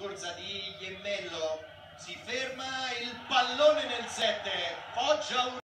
corsa di Iemmello, si ferma il pallone nel 7, Foggia